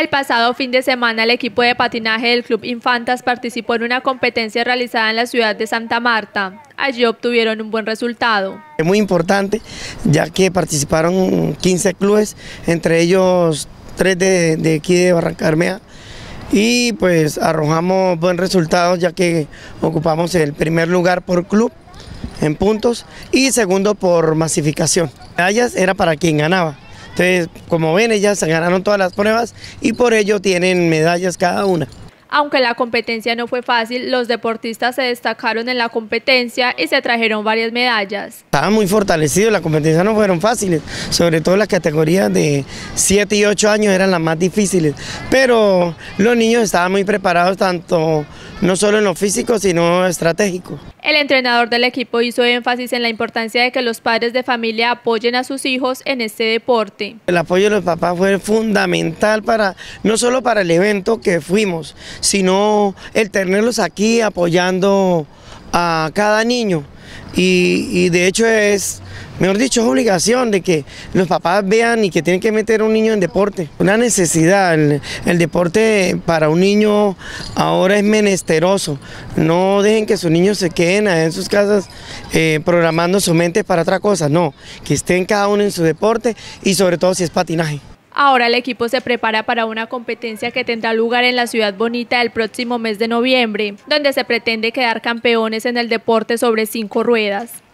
El pasado fin de semana el equipo de patinaje del Club Infantas participó en una competencia realizada en la ciudad de Santa Marta. Allí obtuvieron un buen resultado. Es muy importante ya que participaron 15 clubes, entre ellos 3 de aquí de Barrancabermeja, y pues arrojamos buen resultado ya que ocupamos el primer lugar por club en puntos y segundo por masificación. Medallas era para quien ganaba. Entonces, como ven, ellas ganaron todas las pruebas y por ello tienen medallas cada una. Aunque la competencia no fue fácil, los deportistas se destacaron en la competencia y se trajeron varias medallas. Estaban muy fortalecidos, las competencias no fueron fáciles, sobre todo las categorías de 7 y 8 años eran las más difíciles, pero los niños estaban muy preparados tanto no solo en lo físico, sino estratégico. El entrenador del equipo hizo énfasis en la importancia de que los padres de familia apoyen a sus hijos en este deporte. El apoyo de los papás fue fundamental no solo para el evento que fuimos, sino el tenerlos aquí apoyando a cada niño. Y de hecho es, mejor dicho, es obligación de que los papás vean y que tienen que meter a un niño en deporte. Una necesidad, el deporte para un niño ahora es menesteroso. No dejen que sus niños se queden en sus casas programando su mente para otra cosa, no, que estén cada uno en su deporte y sobre todo si es patinaje. Ahora el equipo se prepara para una competencia que tendrá lugar en la Ciudad Bonita el próximo mes de noviembre, donde se pretende quedar campeones en el deporte sobre 5 ruedas.